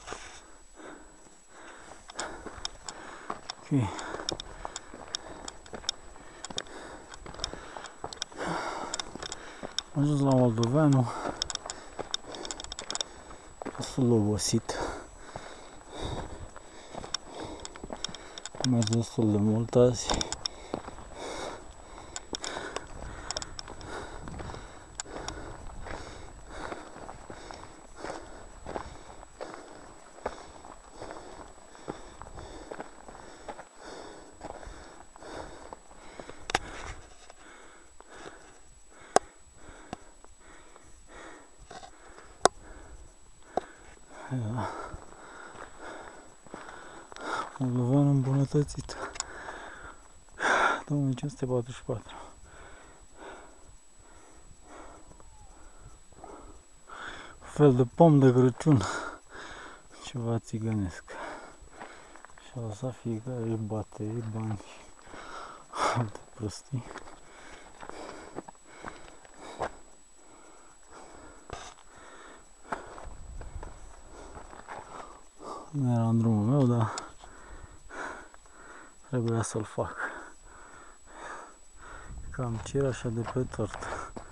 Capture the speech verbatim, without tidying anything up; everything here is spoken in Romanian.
Ok. Am ajuns la Moldoveanu, destul de obosit. Am mers destul de mult azi. Moldoveanu îmbunătățit. două mii cinci sute patruzeci și patru. Un fel de pom de Crăciun. Ceva țigănesc. Și o să fiecare își bate bani. Alte prostii. Nu era în drumul meu, dar trebuia să-l fac. Cam cireașa de pe tort.